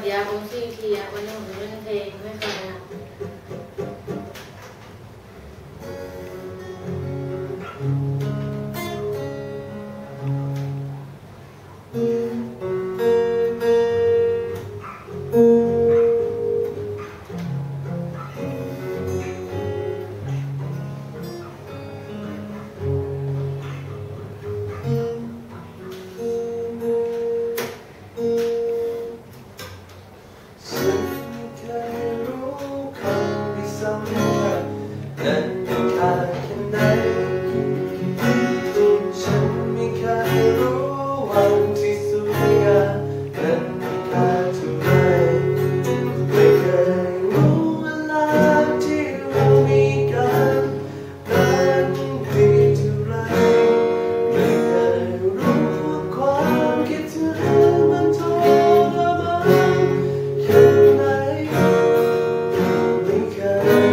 ดียผมซีทีอ่ะวันนี้ผมจะเล่นเพลงไม่ฟังนะนั้นยังขาดแค่ไหนฉันไม่เคยรู้วันที่สวยงามนั้นมีค่าเท่าไรไม่เคยรู้เวลาที่เรามีกันนั้นดีเท่าไรไม่เคยรู้ว่าความคิดถึงมันทรมานแค่ไหนไม่เคย